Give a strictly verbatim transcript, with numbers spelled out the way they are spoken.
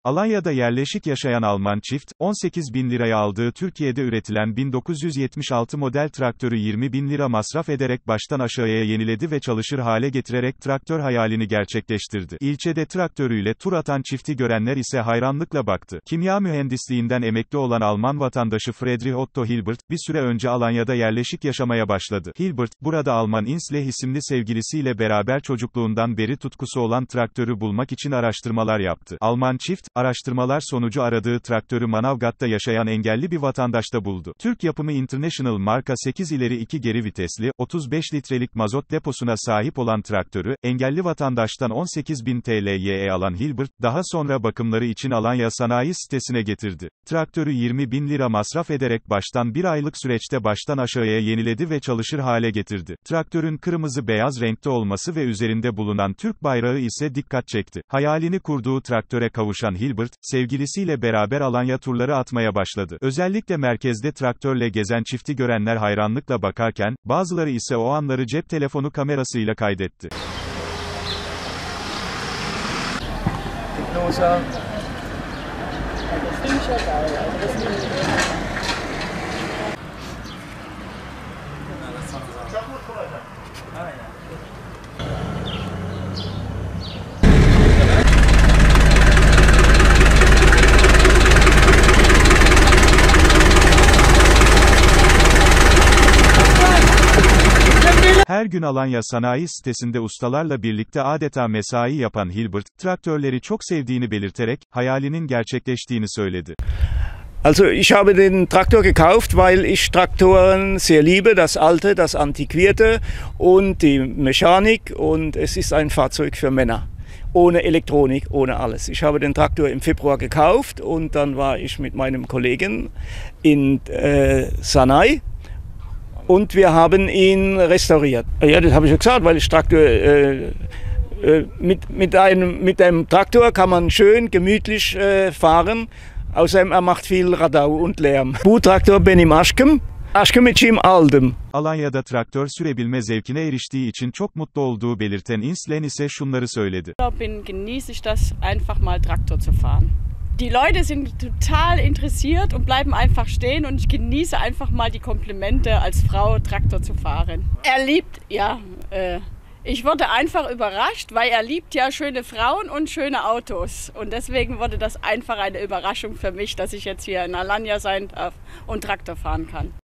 Alanya'da yerleşik yaşayan Alman çift, on sekiz bin liraya aldığı Türkiye'de üretilen bin dokuz yüz yetmiş altı model traktörü yirmi bin lira masraf ederek baştan aşağıya yeniledi ve çalışır hale getirerek traktör hayalini gerçekleştirdi. İlçede traktörüyle tur atan çifti görenler ise hayranlıkla baktı. Kimya mühendisliğinden emekli olan Alman vatandaşı Friedrich Otto Hilbert, bir süre önce Alanya'da yerleşik yaşamaya başladı. Hilbert, burada Alman Insley isimli sevgilisiyle beraber çocukluğundan beri tutkusu olan traktörü bulmak için araştırmalar yaptı. Alman çift, araştırmalar sonucu aradığı traktörü Manavgat'ta yaşayan engelli bir vatandaşta buldu. Türk yapımı International marka sekiz ileri iki geri vitesli, otuz beş litrelik mazot deposuna sahip olan traktörü, engelli vatandaştan on sekiz bin TL'ye alan Hilbert, daha sonra bakımları için Alanya sanayi sitesine getirdi. Traktörü yirmi bin lira masraf ederek baştan bir aylık süreçte baştan aşağıya yeniledi ve çalışır hale getirdi. Traktörün kırmızı beyaz renkte olması ve üzerinde bulunan Türk bayrağı ise dikkat çekti. Hayalini kurduğu traktöre kavuşan Hilbert, sevgilisiyle beraber Alanya turları atmaya başladı. Özellikle merkezde traktörle gezen çifti görenler hayranlıkla bakarken, bazıları ise o anları cep telefonu kamerasıyla kaydetti. Her gün Alanya sanayi sitesinde ustalarla birlikte adeta mesai yapan Hilbert, traktörleri çok sevdiğini belirterek, hayalinin gerçekleştiğini söyledi. Also ich habe den Traktor gekauft, weil ich Traktoren sehr liebe, das alte, das antiquierte und die Mechanik, und es ist ein Fahrzeug für Männer. Ohne Elektronik, ohne alles. Ich habe den Traktor im Februar gekauft und dann war ich mit meinem Kollegen in äh, Sanay. Und wir haben ihn restauriert. Ja, das habe ich ja gesagt, weil ich Traktor, äh, äh, mit, mit, einem, mit einem Traktor kann man schön gemütlich äh, fahren. Außerdem er macht viel Radau und Lärm. Bu traktör benim aşkım. Aşkım için aldım. Alanya'da traktör sürebilme zevkine eriştiği için çok mutlu olduğu belirten Inslen ise şunları söyledi. Bin genieße ich das einfach mal Traktor zu fahren. Die Leute sind total interessiert und bleiben einfach stehen und ich genieße einfach mal die Komplimente als Frau Traktor zu fahren. Er liebt, ja, äh, ich wurde einfach überrascht, weil er liebt ja schöne Frauen und schöne Autos und deswegen wurde das einfach eine Überraschung für mich, dass ich jetzt hier in Alanya sein darf und Traktor fahren kann.